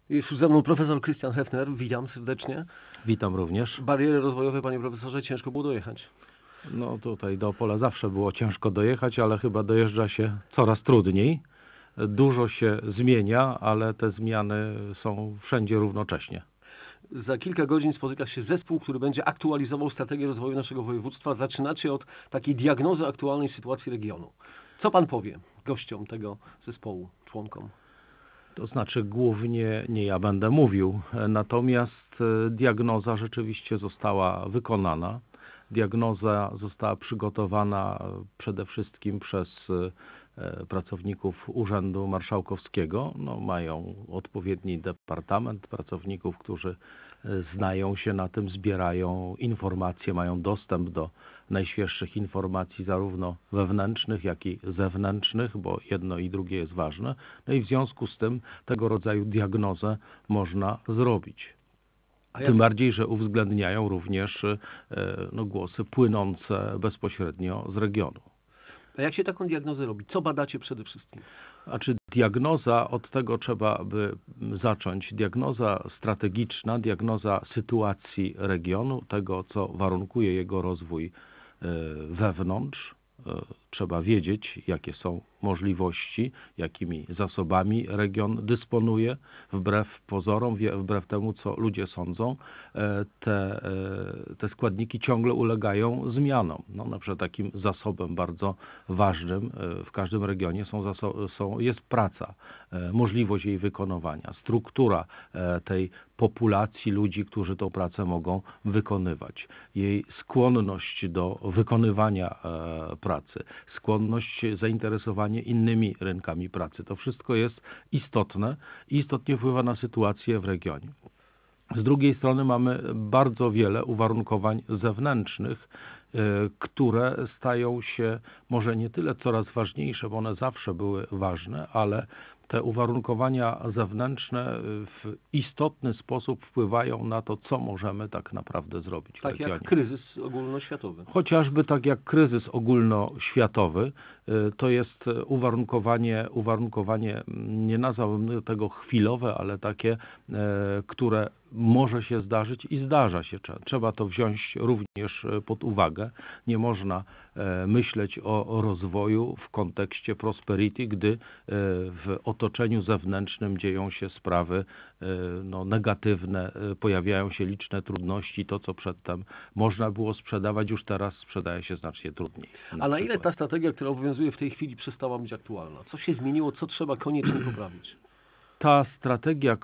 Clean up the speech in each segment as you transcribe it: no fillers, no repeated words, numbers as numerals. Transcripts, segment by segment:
Jest już ze mną profesor Christian Heffner. Witam serdecznie. Witam również. Bariery rozwojowe, panie profesorze, ciężko było dojechać. No tutaj do Opola zawsze było ciężko dojechać, ale chyba dojeżdża się coraz trudniej. Dużo się zmienia, ale te zmiany są wszędzie równocześnie. Za kilka godzin spotyka się zespół, który będzie aktualizował strategię rozwoju naszego województwa. Zaczynacie od takiej diagnozy aktualnej sytuacji regionu. Co pan powie gościom tego zespołu, członkom? To znaczy głównie nie ja będę mówił, natomiast diagnoza rzeczywiście została wykonana. Diagnoza została przygotowana przede wszystkim przez pracowników Urzędu Marszałkowskiego. No, mają odpowiedni departament pracowników, którzy znają się na tym, zbierają informacje, mają dostęp do najświeższych informacji zarówno wewnętrznych, jak i zewnętrznych, bo jedno i drugie jest ważne. No i w związku z tym tego rodzaju diagnozę można zrobić. Tym bardziej, że uwzględniają również głosy płynące bezpośrednio z regionu. A jak się taką diagnozę robi? Co badacie przede wszystkim? Znaczy diagnoza, od tego trzeba by zacząć. Diagnoza strategiczna, diagnoza sytuacji regionu, tego co warunkuje jego rozwój wewnątrz. Trzeba wiedzieć, jakie są możliwości, jakimi zasobami region dysponuje. Wbrew pozorom, wbrew temu, co ludzie sądzą, te składniki ciągle ulegają zmianom. No, na przykład takim zasobem bardzo ważnym w każdym regionie jest praca, możliwość jej wykonywania, struktura tej populacji ludzi, którzy tą pracę mogą wykonywać, jej skłonność do wykonywania pracy, skłonność zainteresowanie innymi rynkami pracy. To wszystko jest istotne i istotnie wpływa na sytuację w regionie. Z drugiej strony mamy bardzo wiele uwarunkowań zewnętrznych, które stają się może nie tyle coraz ważniejsze, bo one zawsze były ważne, ale te uwarunkowania zewnętrzne w istotny sposób wpływają na to, co możemy tak naprawdę zrobić w regionie. Tak jak kryzys ogólnoświatowy. Chociażby tak jak kryzys ogólnoświatowy, to jest uwarunkowanie, nie nazwałbym tego chwilowe, ale takie, które może się zdarzyć i zdarza się. Trzeba to wziąć również pod uwagę. Nie można myśleć o rozwoju w kontekście prosperity, gdy w otoczeniu zewnętrznym dzieją się sprawy negatywne, pojawiają się liczne trudności. To, co przedtem można było sprzedawać, już teraz sprzedaje się znacznie trudniej. A na ile ta strategia, która obowiązuje w tej chwili, przestała być aktualna? Co się zmieniło? Co trzeba koniecznie poprawić? Ta strategia,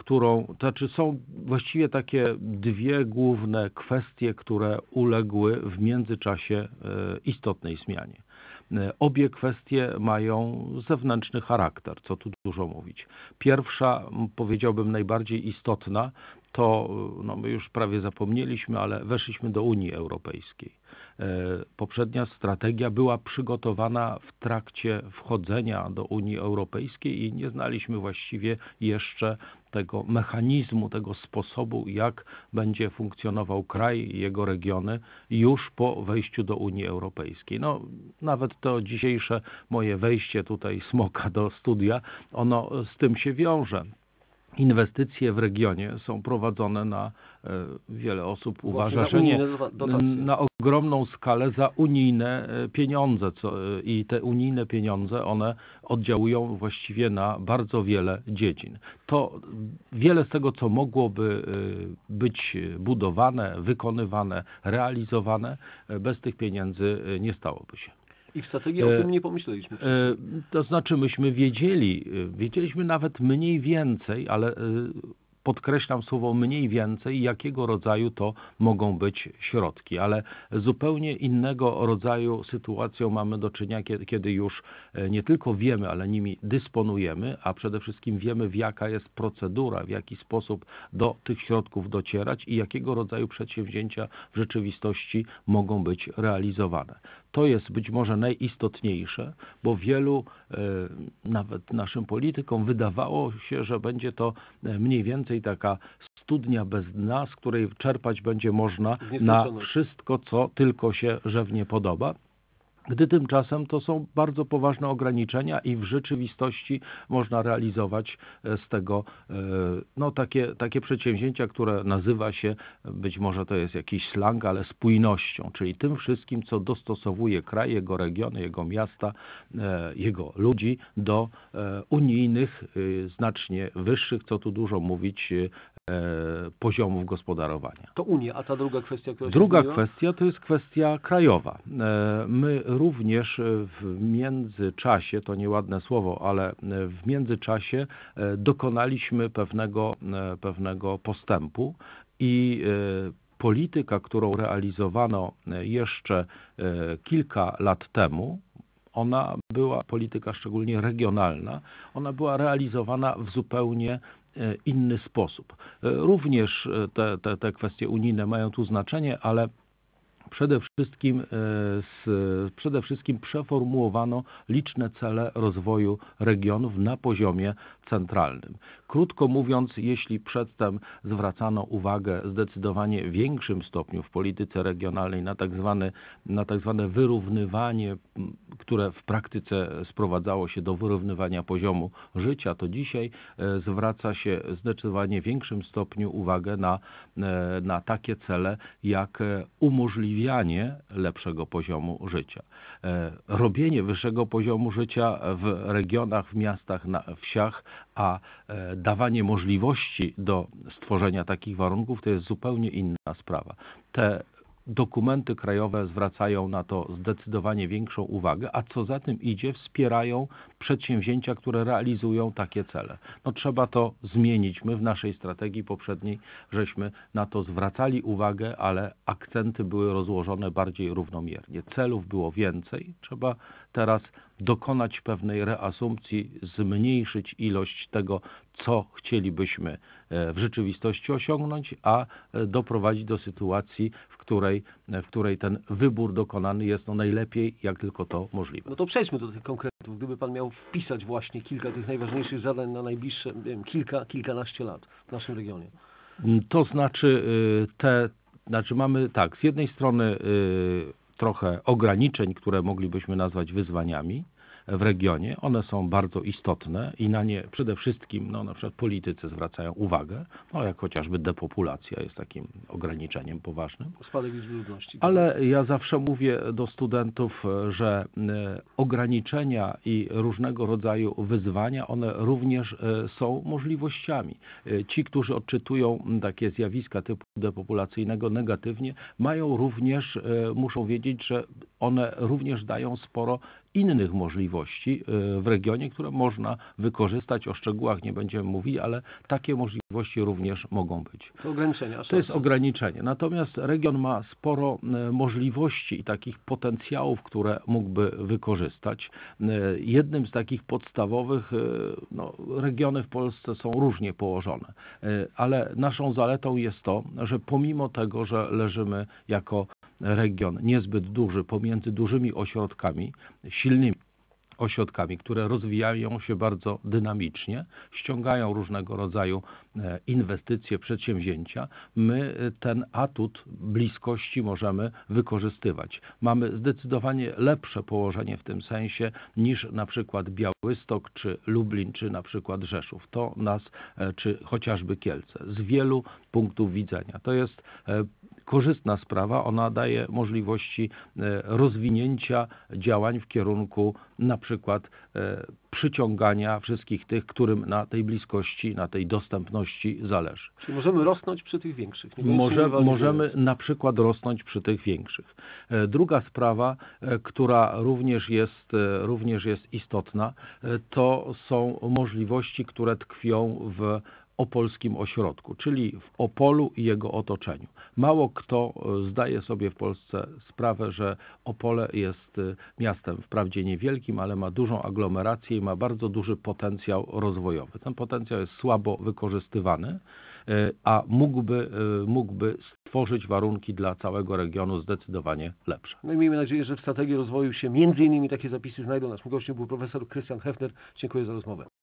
są właściwie takie dwie główne kwestie, które uległy w międzyczasie istotnej zmianie. Obie kwestie mają zewnętrzny charakter, co tu dużo mówić. Pierwsza, powiedziałbym najbardziej istotna, to my już prawie zapomnieliśmy, ale weszliśmy do Unii Europejskiej. Poprzednia strategia była przygotowana w trakcie wchodzenia do Unii Europejskiej i nie znaliśmy właściwie jeszcze tego mechanizmu, tego sposobu, jak będzie funkcjonował kraj i jego regiony już po wejściu do Unii Europejskiej. No, nawet to dzisiejsze moje wejście tutaj smoka do studia, ono z tym się wiąże. Inwestycje w regionie są prowadzone na, wiele osób uważa, że nie, na ogromną skalę za unijne pieniądze i te unijne pieniądze, one oddziałują właściwie na bardzo wiele dziedzin. To wiele z tego, co mogłoby być budowane, wykonywane, realizowane, bez tych pieniędzy nie stałoby się. I w strategii o tym nie pomyśleliśmy. To znaczy myśmy wiedzieliśmy nawet mniej więcej, ale podkreślam słowo mniej więcej, jakiego rodzaju to mogą być środki, ale zupełnie innego rodzaju sytuacją mamy do czynienia, kiedy już nie tylko wiemy, ale nimi dysponujemy, a przede wszystkim wiemy, jaka jest procedura, w jaki sposób do tych środków docierać i jakiego rodzaju przedsięwzięcia w rzeczywistości mogą być realizowane. To jest być może najistotniejsze, bo wielu, nawet naszym politykom, wydawało się, że będzie to mniej więcej taka studnia bez dna, z której czerpać będzie można na wszystko, co tylko się żywnie podoba. Gdy tymczasem to są bardzo poważne ograniczenia i w rzeczywistości można realizować z tego takie przedsięwzięcia, które nazywa się, być może to jest jakiś slang, ale spójnością, czyli tym wszystkim, co dostosowuje kraj, jego regiony, jego miasta, jego ludzi do unijnych, znacznie wyższych, co tu dużo mówić, poziomów gospodarowania. To Unia, a ta druga kwestia, która się Druga zmieniła? kwestia to jest kwestia krajowa. My również w międzyczasie, to nieładne słowo, ale w międzyczasie dokonaliśmy pewnego postępu i polityka, którą realizowano jeszcze kilka lat temu, ona była, polityka szczególnie regionalna, ona była realizowana w zupełnie inny sposób. Również te kwestie unijne mają tu znaczenie, ale przede wszystkim przeformułowano liczne cele rozwoju regionów na poziomie centralnym. Krótko mówiąc, jeśli przedtem zwracano uwagę zdecydowanie większym stopniu w polityce regionalnej na tak zwane wyrównywanie, które w praktyce sprowadzało się do wyrównywania poziomu życia, to dzisiaj zwraca się w zdecydowanie większym stopniu uwagę na takie cele jak umożliwianie lepszego poziomu życia. Robienie wyższego poziomu życia w regionach, w miastach, na wsiach, a dawanie możliwości do stworzenia takich warunków to jest zupełnie inna sprawa. Te dokumenty krajowe zwracają na to zdecydowanie większą uwagę, a co za tym idzie, wspierają przedsięwzięcia, które realizują takie cele. Trzeba to zmienić. My w naszej strategii poprzedniej żeśmy na to zwracali uwagę, ale akcenty były rozłożone bardziej równomiernie. Celów było więcej. Trzeba teraz dokonać pewnej reasumpcji, zmniejszyć ilość tego, co chcielibyśmy w rzeczywistości osiągnąć, a doprowadzić do sytuacji, w której ten wybór dokonany jest najlepiej, jak tylko to możliwe. No to przejdźmy do tych konkretów. Gdyby Pan miał wpisać właśnie kilka tych najważniejszych zadań na najbliższe, kilkanaście lat w naszym regionie. To znaczy, mamy tak, z jednej strony trochę ograniczeń, które moglibyśmy nazwać wyzwaniami w regionie. One są bardzo istotne i na nie przede wszystkim na przykład politycy zwracają uwagę, jak chociażby depopulacja jest takim ograniczeniem poważnym. Spadek liczby ludności. Ale ja zawsze mówię do studentów, że ograniczenia i różnego rodzaju wyzwania, one również są możliwościami. Ci, którzy odczytują takie zjawiska typu depopulacyjnego negatywnie, muszą wiedzieć, że one również dają sporo innych możliwości w regionie, które można wykorzystać. O szczegółach nie będziemy mówili, ale takie możliwości również mogą być. To ograniczenia. To jest ograniczenie. Natomiast region ma sporo możliwości i takich potencjałów, które mógłby wykorzystać. Jednym z takich podstawowych, regiony w Polsce są różnie położone, ale naszą zaletą jest to, że pomimo tego, że leżymy jako region niezbyt duży pomiędzy dużymi ośrodkami, silnymi ośrodkami, które rozwijają się bardzo dynamicznie, ściągają różnego rodzaju inwestycje, przedsięwzięcia, my ten atut bliskości możemy wykorzystywać. Mamy zdecydowanie lepsze położenie w tym sensie niż na przykład Białystok, czy Lublin, czy na przykład Rzeszów. Czy chociażby Kielce. Z wielu punktów widzenia. To jest korzystna sprawa, ona daje możliwości rozwinięcia działań w kierunku na przykład przyciągania wszystkich tych, którym na tej bliskości, na tej dostępności zależy. Czyli możemy rosnąć przy tych większych. Możemy na przykład rosnąć przy tych większych. Druga sprawa, która również jest istotna, to są możliwości, które tkwią w opolskim ośrodku, czyli w Opolu i jego otoczeniu. Mało kto zdaje sobie w Polsce sprawę, że Opole jest miastem wprawdzie niewielkim, ale ma dużą aglomerację i ma bardzo duży potencjał rozwojowy. Ten potencjał jest słabo wykorzystywany, a mógłby stworzyć warunki dla całego regionu zdecydowanie lepsze. No i miejmy nadzieję, że w strategii rozwoju się między innymi takie zapisy znajdą. Naszym gościem był profesor Krystian Hefner. Dziękuję za rozmowę.